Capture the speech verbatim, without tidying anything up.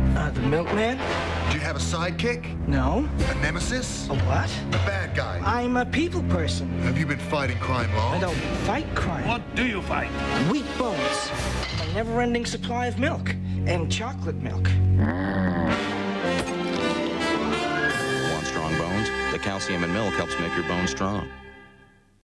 Uh, the milkman? Do you have a sidekick? No. A nemesis? A what? A bad guy? I'm a people person. Have you been fighting crime long? I don't fight crime. What do you fight? Wheat bones. A never-ending supply of milk. And chocolate milk. Want strong bones? The calcium in milk helps make your bones strong.